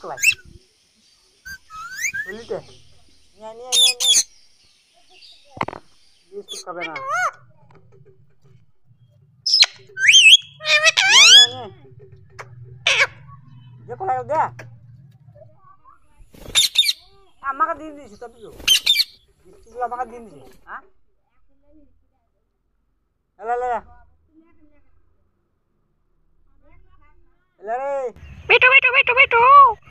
kelai. Beli deh. Ini. Biskut kabena. Ini. Dia kelai udah. Makan di situ tapi tuh. Itu makan di sini. Hah? Lah. Lari. Beto.